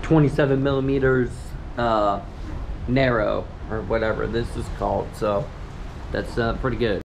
27 millimeters narrow, or whatever this is called. So that's pretty good.